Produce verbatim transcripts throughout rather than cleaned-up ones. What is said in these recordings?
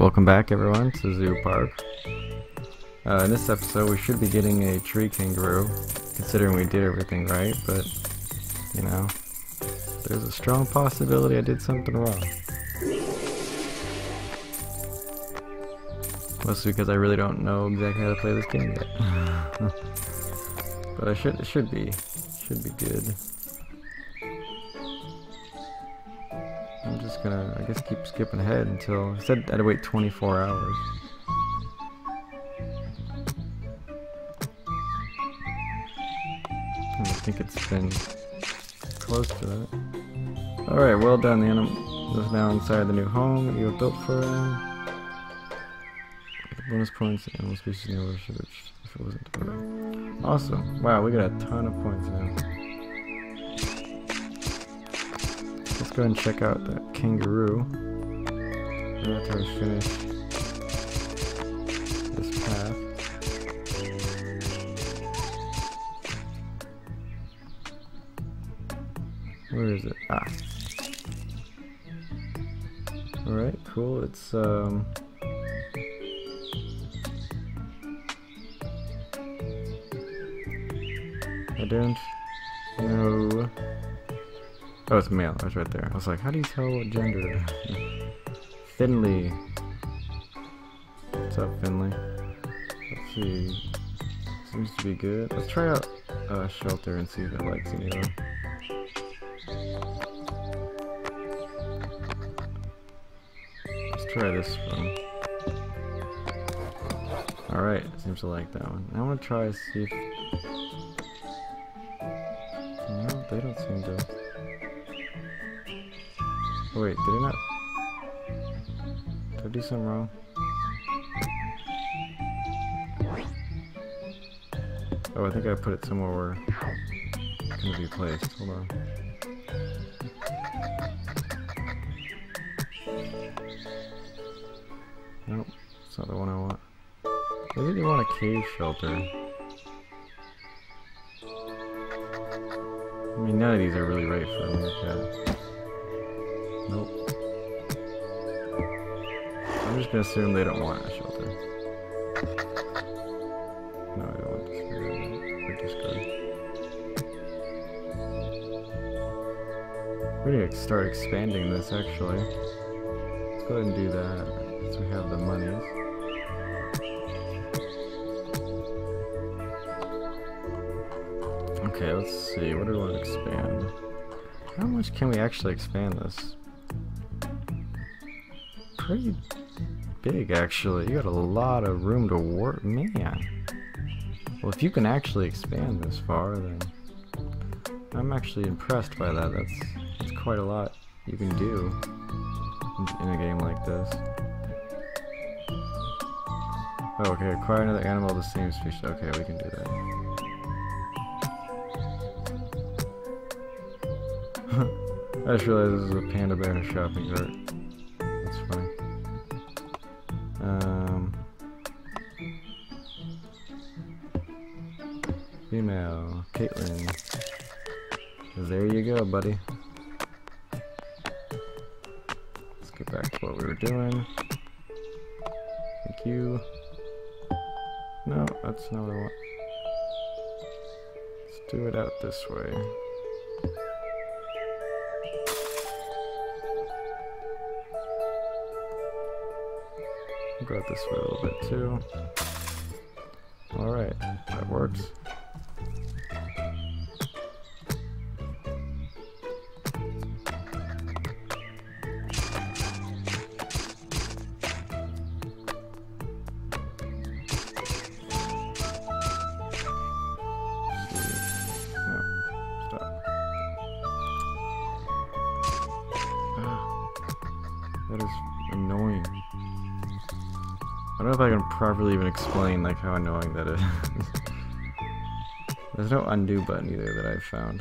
welcome back everyone to Zoo Park. Uh, in this episode we should be getting a tree kangaroo, considering we did everything right, but, you know, there's a strong possibility I did something wrong. Mostly because I really don't know exactly how to play this game yet. But I should, it should be, should be good. I'm just gonna, I guess, keep skipping ahead until, I said I'd wait twenty-four hours. I think it's been close to that. Alright, well done. The animal is now inside the new home you have built for him. Bonus points, animal species never searched if it wasn't. Okay. Awesome. Wow, we got a ton of points now. Let's go ahead and check out that kangaroo. After I finish this path. Where is it? Ah. Alright, cool. It's um I don't know. Oh, it's male. I was right there. I was like, how do you tell what gender it is? Finley. What's up, Finley? Let's see. Seems to be good. Let's try out uh, shelter and see if it likes anyone. Let's try this one. Alright, seems to like that one. I want to try to see if... No, they don't seem to... Wait, did it not... Did I do something wrong? Oh, I think I put it somewhere where it can be placed. Hold on. Nope, it's not the one I want. Maybe they want a cave shelter. I mean, none of these are really right for a meerkat. Nope. I'm just gonna assume they don't want a shelter. No, I don't want this. We're just good. We're gonna start expanding this actually. Let's go ahead and do that since we have the monies. Okay, let's see. What do we want to expand? How much can we actually expand this? Pretty big, actually. You got a lot of room to work. Man. Well, if you can actually expand this far, then I'm actually impressed by that. That's, that's quite a lot you can do in, in a game like this. Oh, okay. Acquire another animal of the same species. Okay, we can do that. I just realized this is a panda bear in a shopping cart. That's funny. Um, female, Caitlin. There you go, buddy. Let's get back to what we were doing. Thank you. No, that's not what I want. Let's do it out this way. Go out this way a little bit too. Alright, that works. That is annoying. I don't know if I can properly even explain like how annoying that is. There's no undo button either that I've found.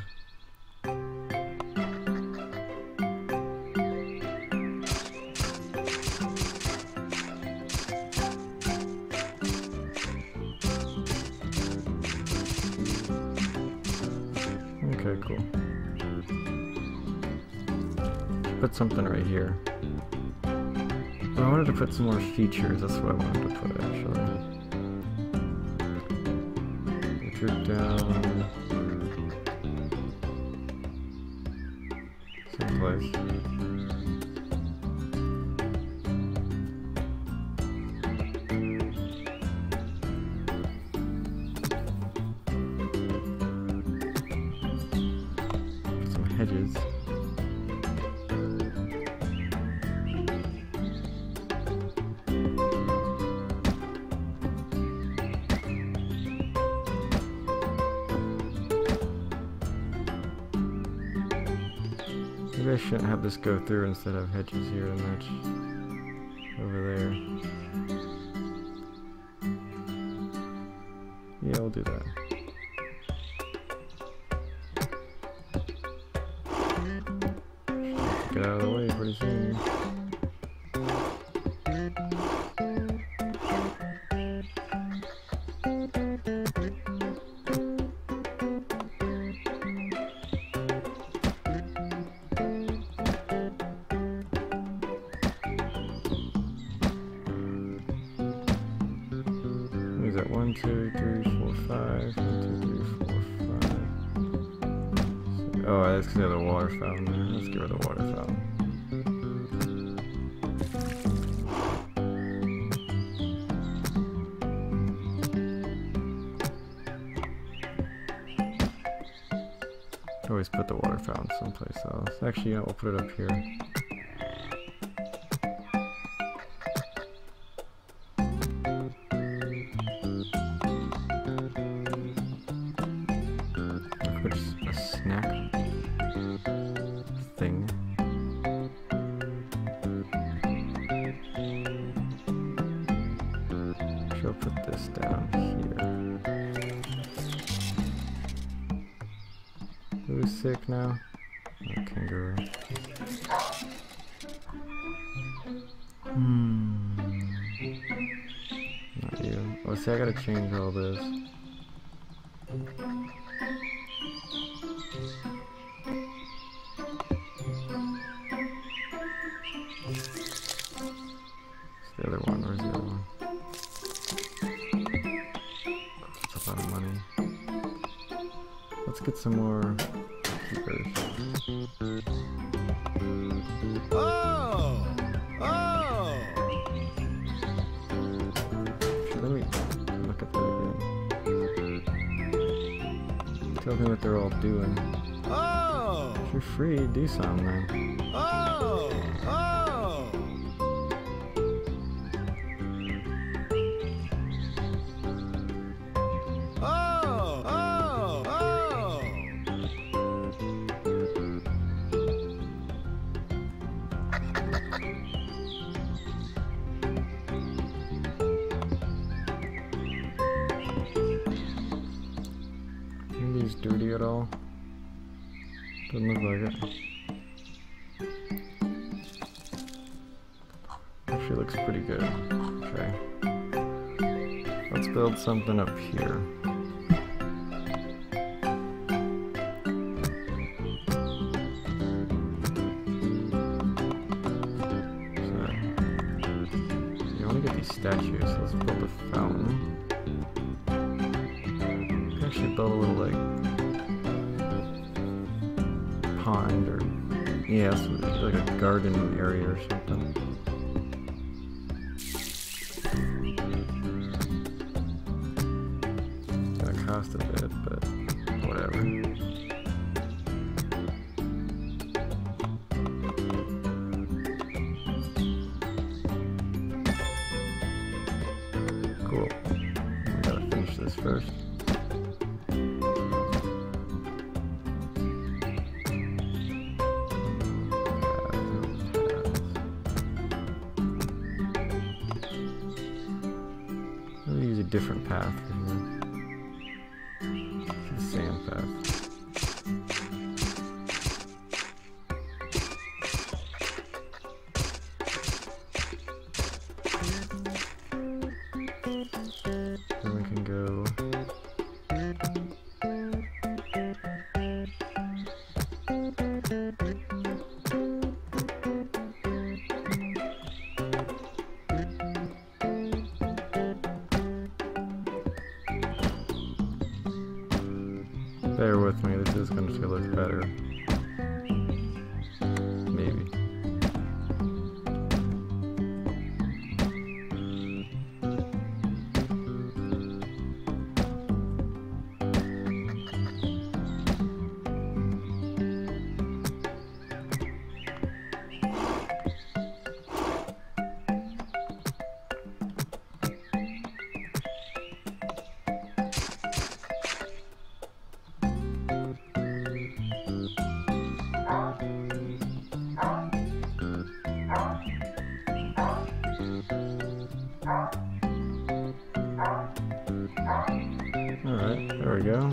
Okay, cool. Put something right here. But I wanted to put some more features, that's what I wanted to put actually. Orchard down someplace. Some hedges. Maybe I shouldn't have this go through instead of hedges here and much over there. Yeah, I'll do that. Get out of the way pretty soon. Is that one, two, three, four, five? One, two, three, four, five. Oh, that's because they have the water fountain there. Let's get rid of the water fountain. Always put the water fountain someplace else. Actually, yeah, we'll put it up here. A snack thing. She'll put this down here. Who's sick now? Oh, kangaroo. Hmm. Not you. Oh, see, I gotta change all this. The other one, where's the other one? That's a lot of money. Let's get some more keepers. Oh! Oh! Actually, let me look at that again. Tell me what they're all doing. Oh! If you're free, do something then. Oh! Oh! Is dirty at all? Doesn't look like it. Actually looks pretty good. Okay. Let's build something up here. So, you want to get these statues, so let's build a fountain. Actually build a little like pond or yeah, like a garden area or something. It's gonna cost a bit, but whatever. Cool. We gotta finish this first. Different path for here. It's a sand path. Then we can go Bear with me, this is going to look better. Maybe. Alright, there we go.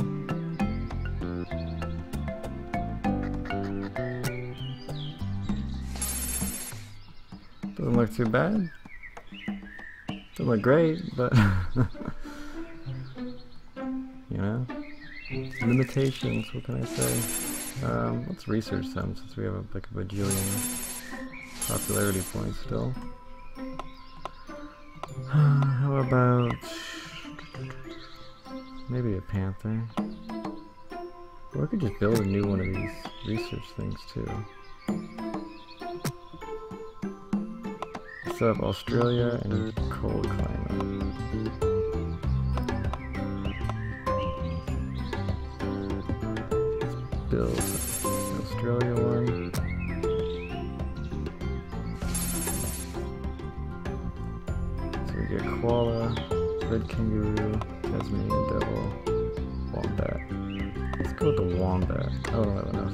Doesn't look too bad. Doesn't look great, but you know, limitations, what can I say? Um, let's research some since we have a, like a bajillion popularity points still. How about maybe a panther? Or I could just build a new one of these research things too. So I have Australia and cold climate. Let's build the Australia one. So we get koala, red kangaroo, Tasmanian devil, wombat. Let's go with the wombat. I don't have enough.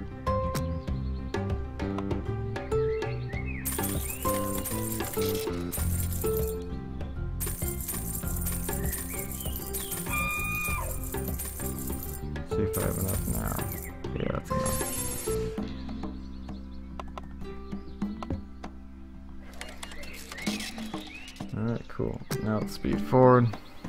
See if I have enough now. Yeah, that's enough. Alright, cool. Now let's speed forward.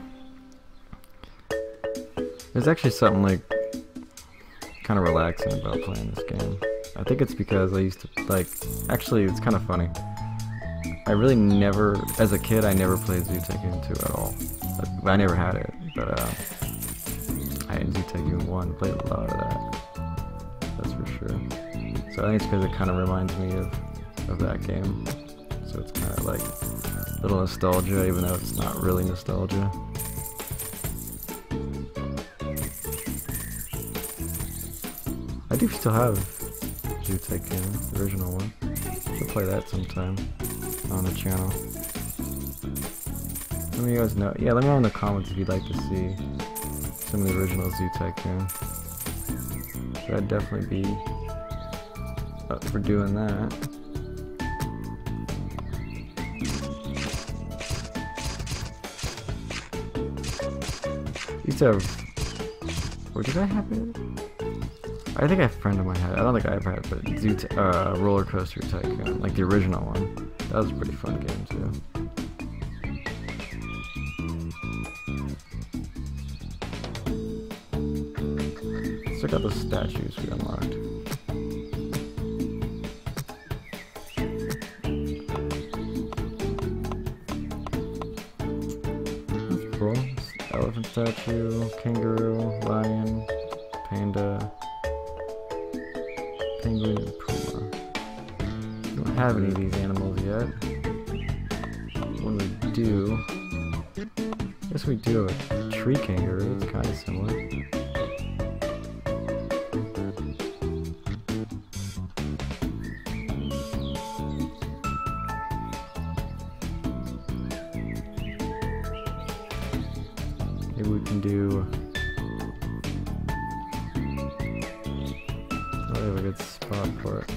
There's actually something like kind of relaxing about playing this game. I think it's because I used to like, actually it's kind of funny. I really never, as a kid, I never played Zoo Tycoon two at all. I, I never had it, but uh, I had Zoo Tycoon one, played a lot of that. That's for sure. So I think it's because it kind of reminds me of, of that game. So it's kind of like a little nostalgia, even though it's not really nostalgia. I do still have Zoo Tycoon, the original one. Should play that sometime on the channel. Let me guys know. Yeah, let me know in the comments if you'd like to see some of the original Zoo Tycoon. So I'd definitely be up for doing that. Used to have. Or did I have it? I think I have a friend of mine had it. I don't think I ever had it, but Zoo uh, Roller Coaster Tycoon, like the original one. That was a pretty fun game too. Let's check out the statues we unlocked. That's cool. Elephant statue, kangaroo, lion, panda, penguin, and puma. We don't have any of these animals yet. When we do, I guess we do have a tree kangaroo. It's kind of similar. Maybe we can do. Oh, we have a good spot for it.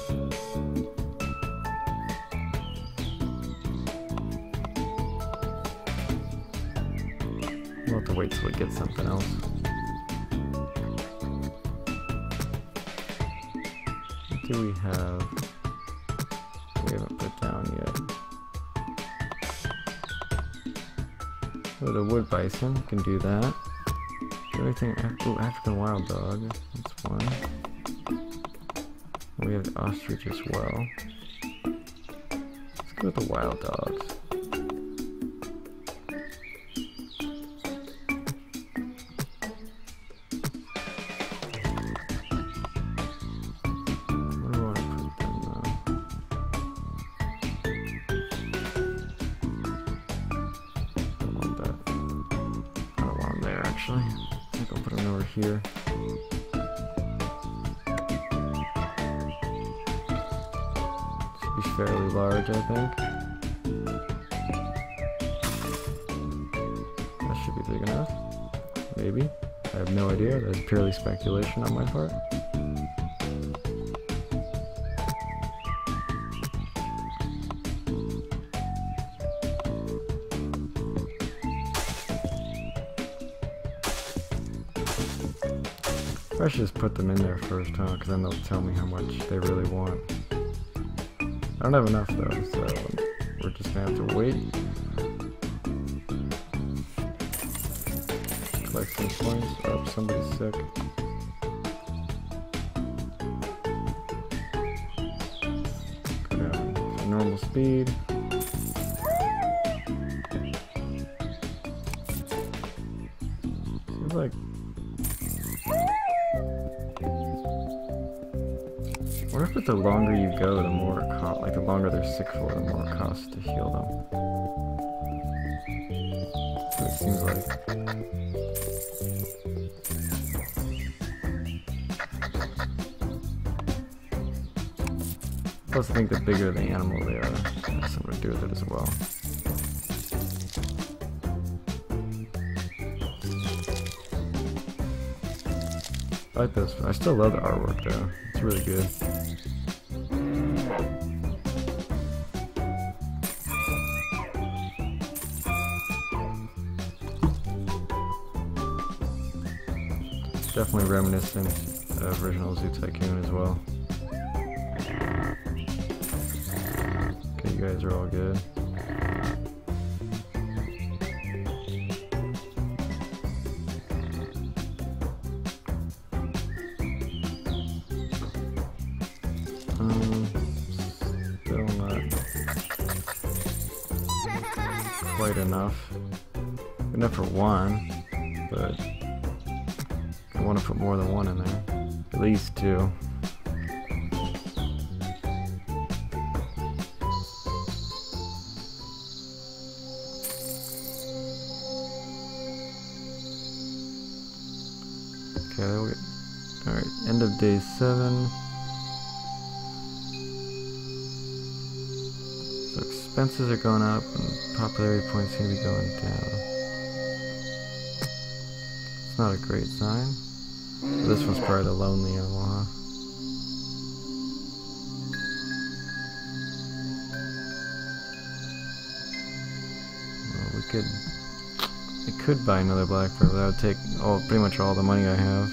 We'll have to wait till we get something else. What do we have? We haven't put down yet. Oh, the wood bison, can do that. Do anything? Oh, African wild dog. That's one. We have the ostrich as well. Let's go with the wild dogs. actually. I think I'll put him over here. Should be fairly large, I think. That should be big enough. Maybe. I have no idea. That's purely speculation on my part. I should just put them in there first, huh? Because then they'll tell me how much they really want. I don't have enough though, so we're just gonna have to wait. Collect some points. Oh, somebody's sick. Go down to normal speed. Seems like what if the longer you go, the more it costs, like the longer they're sick for, the more it costs to heal them. So it seems like. Plus I think the bigger the animal they are, has something to do with it as well. I like this. I still love the artwork though. It's really good. It's definitely reminiscent of original Zoo Tycoon as well. Okay, you guys are all good. Um, still not quite enough. Enough for one, but I want to put more than one in there. At least two. Okay, we, alright, end of day seven. So expenses are going up and popularity points seem to be going down. It's not a great sign. This one's probably the lonely animal, huh? Well, we could... I could buy another black bear, but that would take all, pretty much all the money I have.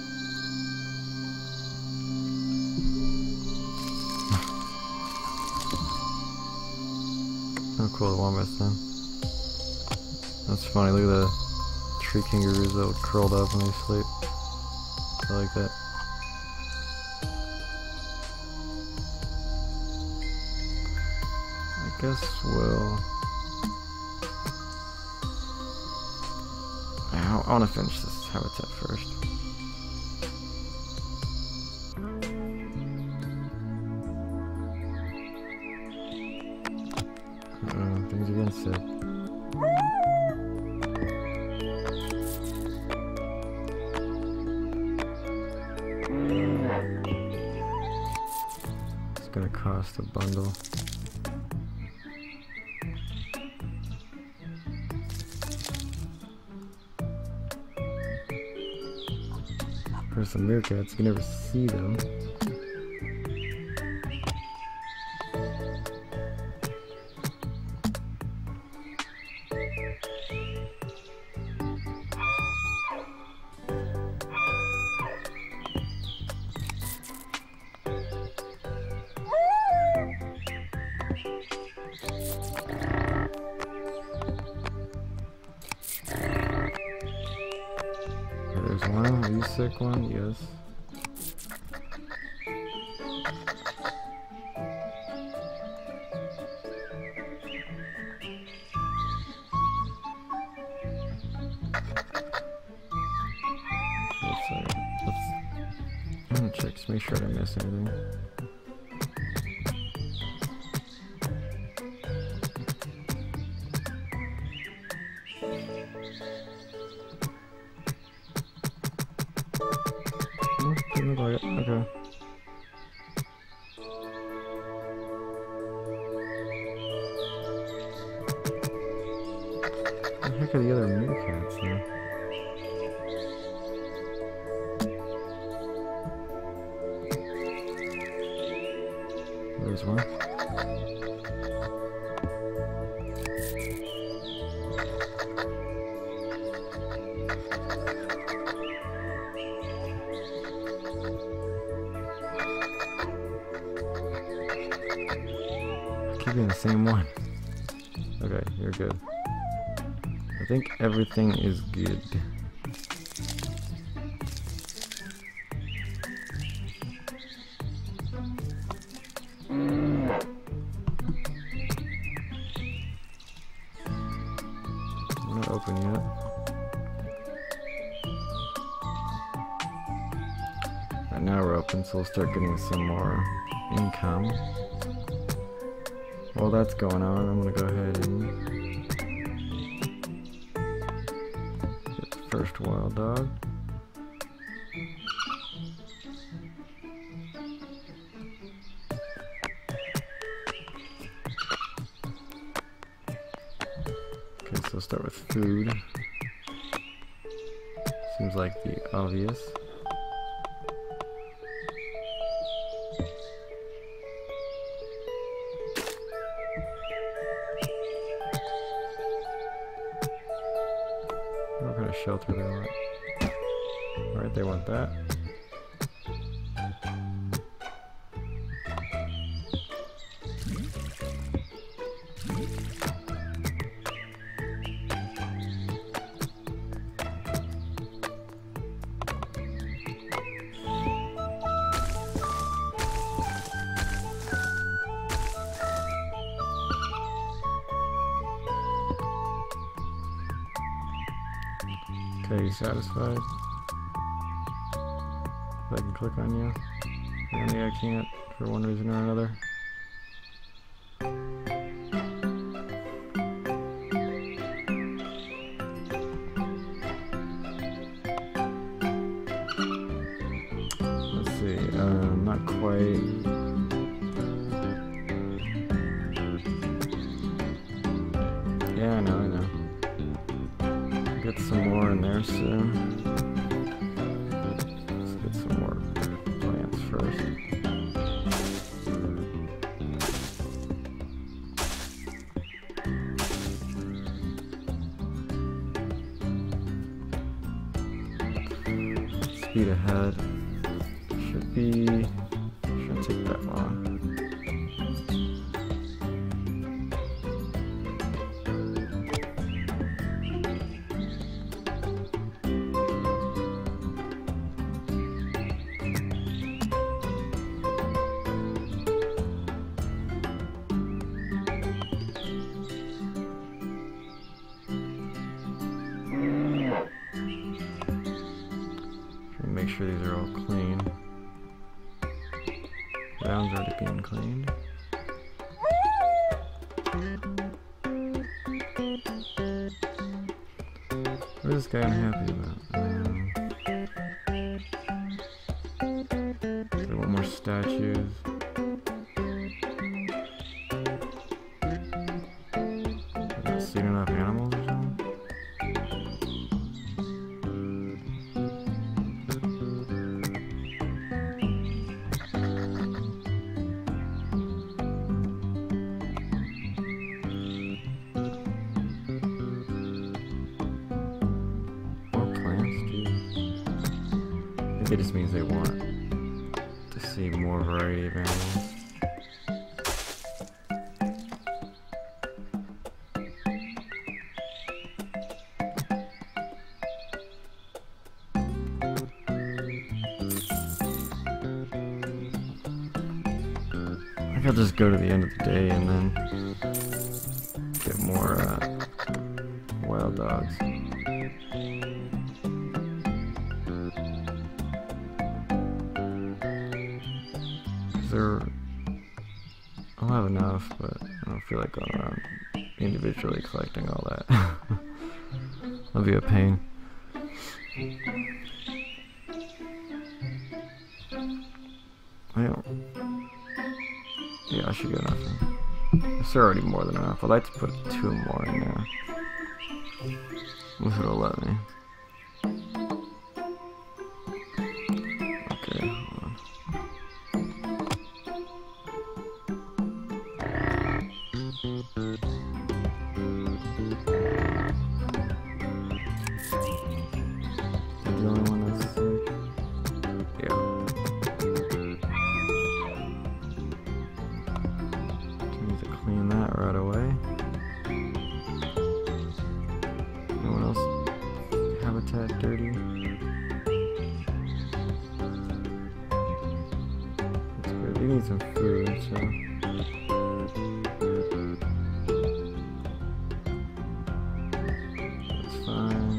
Oh cool, the wombats then. That's funny, look at the tree kangaroos that look curled up when they sleep. I like that. I guess we'll... I want to finish this habitat first. Uh, things are getting sick. It's gonna cost a bundle. There's some meerkats, you can never see them. There's one. Are you sick one? Yes. Let's, uh, let's, I'm gonna check to make sure I didn't miss anything. Okay. What the heck are the other meerkats there? There's one. Keep being the same one. Okay, you're good. I think everything is good. I'm not open yet. Right now we're open, so we'll start getting some more income. While that's going on, I'm gonna go ahead and get the first wild dog. Okay, so we'll start with food. Seems like the obvious. What kind of shelter they want? Alright, they want that. Okay, you satisfied? If I can click on you. Apparently I can't for one reason or another. Let's see, um, not quite. Yeah, I know, I know. Get some more in there soon. Let's get some more plants first. Speed ahead. Should be. Shouldn't take that long. Make sure these are all clean. Ground's already being cleaned. What is this guy unhappy about? Um, they want more statues. I've not seen enough animals or something. It just means they want to see more variety of animals. I think I'll just go to the end of the day and then get more uh, wild dogs. There, I'll have enough, but I don't feel like going around individually collecting all that. That'll be a pain. I don't... Yeah, I should get enough. It's already more than enough. I'd like to put two more in there. If it'll let me. Okay, hold on. The only one that's sick. Yeah. Need to clean that right away. No one else habitat dirty. That's good. We need some food, so. That's fine.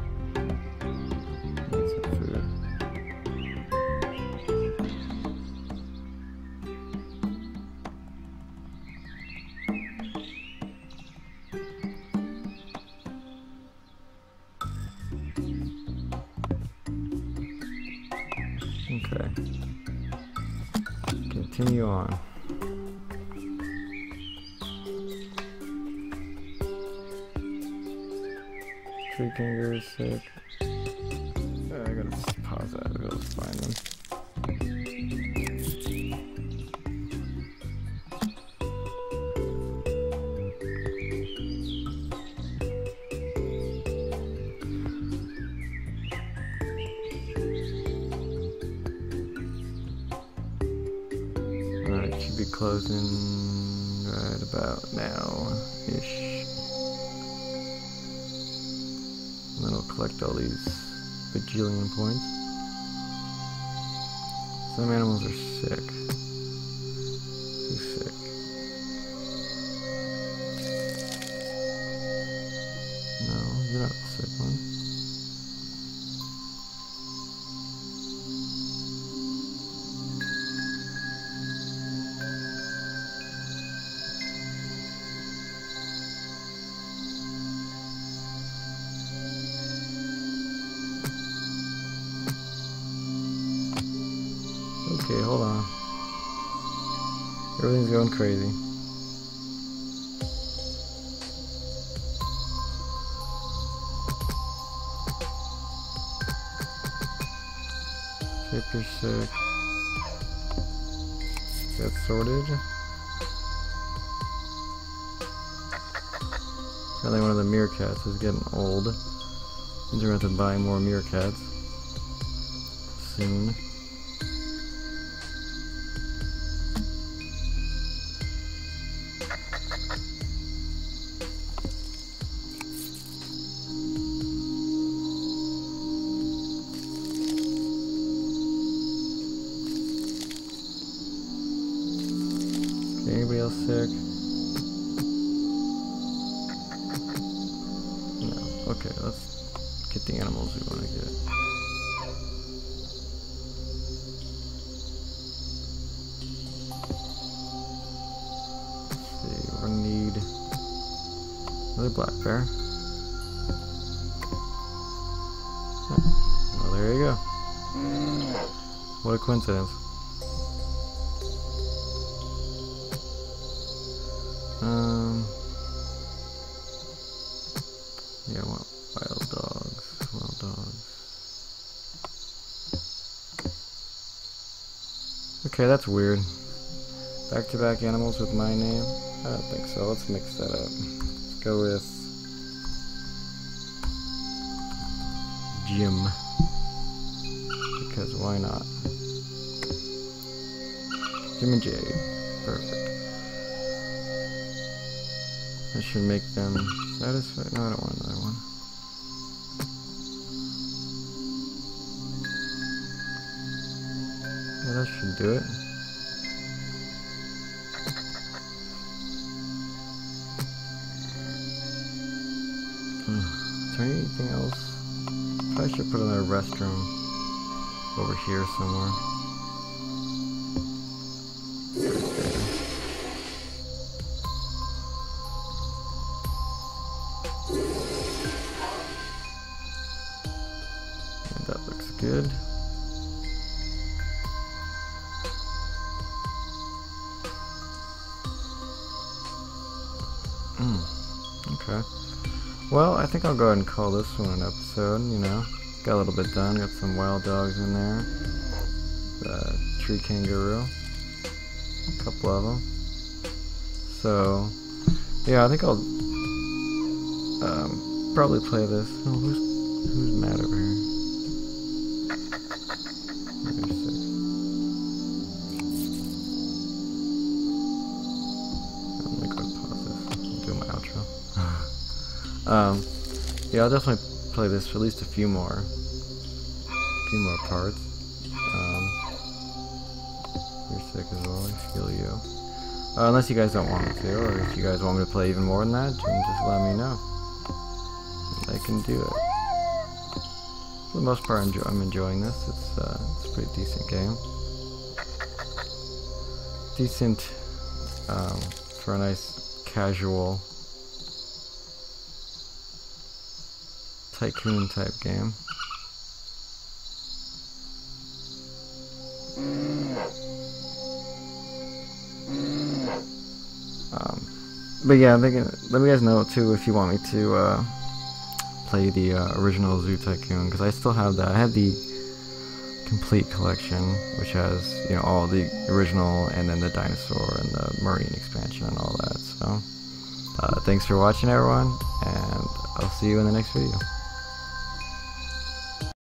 Need some food. Okay. Continue on. Three kangaroos sick. Uh, I gotta pause that. I gotta find them. Alright, should be closing right about now-ish. And then I'll collect all these bajillion points. Some animals are sick. Who's sick? No, you're not the sick one. Okay, hold on. Everything's going crazy. Shaper's sick. That's sorted. Apparently one of the meerkats is getting old. I'm gonna have to buy more meerkats soon. Anybody else sick? No. Okay, let's get the animals we want to get. Let's see, we're gonna need another black bear. Oh, well, there you go. What a coincidence. Um, yeah, I want wild dogs, wild dogs. Okay, that's weird. Back-to-back animals with my name? I don't think so. Let's mix that up. Let's go with Jim. Because why not? Jim and Jay. Perfect. I should make them satisfied. No, I don't want another one. Yeah, that should do it. Hmm. Is there anything else? I should put another restroom over here somewhere. That looks good. Okay. Well, I think I'll go ahead and call this one an episode, you know. Got a little bit done, got some wild dogs in there. The tree kangaroo. A couple of them. So, yeah, I think I'll um, probably play this. Oh, who's, who's mad over here? Maybe six. Let me go ahead and pause this. I'll do my outro. um, yeah, I'll definitely play this for at least a few more, a few more parts. Um, you're sick as well. I feel you. Uh, unless you guys don't want me to, or if you guys want me to play even more than that, then just let me know. And I can do it. For the most part, I'm enjoying this. It's, uh, it's a pretty decent game. Decent um, for a nice casual tycoon type game. Um, but yeah, they can, let me guys know too if you want me to uh, play the uh, original Zoo Tycoon, because I still have that. I have the complete collection, which has, you know, all the original and then the dinosaur and the marine expansion and all that. So uh, thanks for watching, everyone, and I'll see you in the next video.